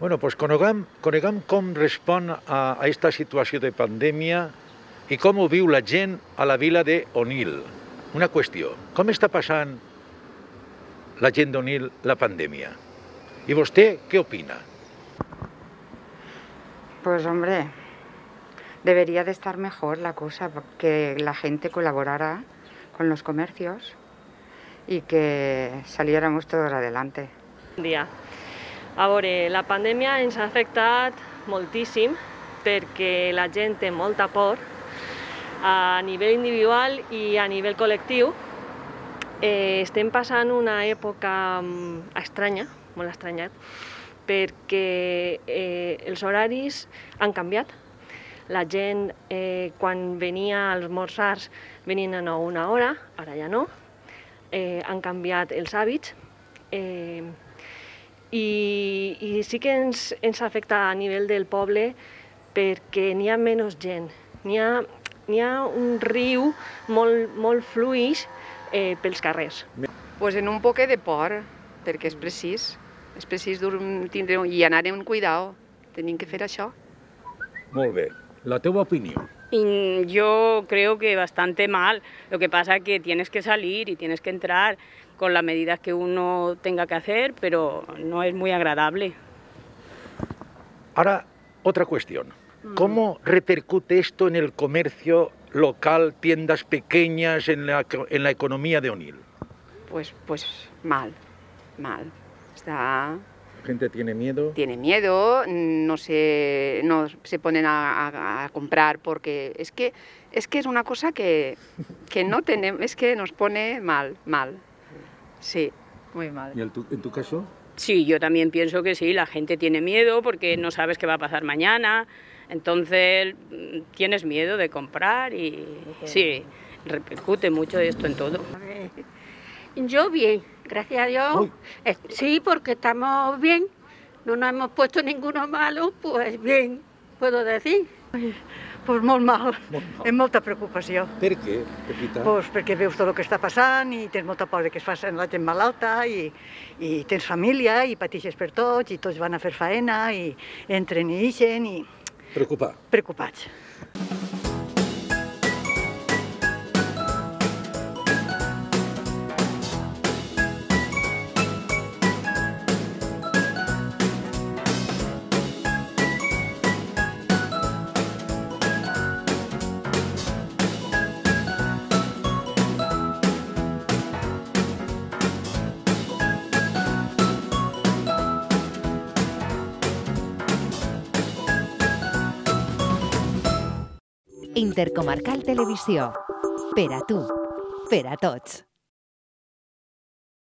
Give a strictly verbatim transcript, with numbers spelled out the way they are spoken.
Bueno, pues coneguem, coneguem com respon a, a esta situació de pandèmia i com ho viu la gent a la vila d'Onil. Una qüestió, com està passant la gent d'Onil la pandèmia? I vostè què opina? Pues hombre, debería de estar mejor la cosa, que la gente colaborara con los comercios y que saliéramos todos adelante. Bon dia. A veure, la pandèmia ens ha afectat moltíssim perquè la gent té molta por a nivell individual i a nivell col·lectiu. Eh, estem passant una època estranya, molt estranya, perquè eh, els horaris han canviat. La gent, eh, quan venia als esmorzars, venien a una hora, ara ja no. Eh, han canviat els hàbits. Eh, i, I sí que ens, ens afecta a nivell del poble perquè n'hi ha menys gent. N'hi ha, n'hi ha un riu molt, molt fluix eh, pels carrers. Pues en un poc de por, perquè és precís. És precís tindre i anar amb cuidado. Tenim que fer això. Molt bé. La teva opinió? Y yo creo que bastante mal. Lo que pasa es que tienes que salir y tienes que entrar con las medidas que uno tenga que hacer, pero no es muy agradable. Ahora, otra cuestión. ¿Cómo repercute esto en el comercio local, tiendas pequeñas, en la, en la economía de Onil? Pues, pues mal, mal. Está... La gente tiene miedo. Tiene miedo, no se, no se ponen a, a, a comprar porque es que, es que es una cosa que, que no tenemos, es que nos pone mal, mal. Sí, muy mal. ¿Y en tu, en tu caso? Sí, yo también pienso que sí, la gente tiene miedo porque no sabes qué va a pasar mañana, entonces tienes miedo de comprar y sí, repercute mucho esto en todo. Yo bien, gracias a Dios. Uy. Sí, porque estamos bien, no nos hemos puesto ninguno malo, pues bien, puedo decir. Pues molt mal, Molt mal. és molta preocupació. Per què, Pepita? Pues perquè veus tot el que està passant i tens molta por de que es faci la gent malalta i, i tens família i pateixes per tots i tots van a fer faena i entren i ixen i Preocupar. preocupats. Intercomarcal Televisió. Per a tu, per a tots.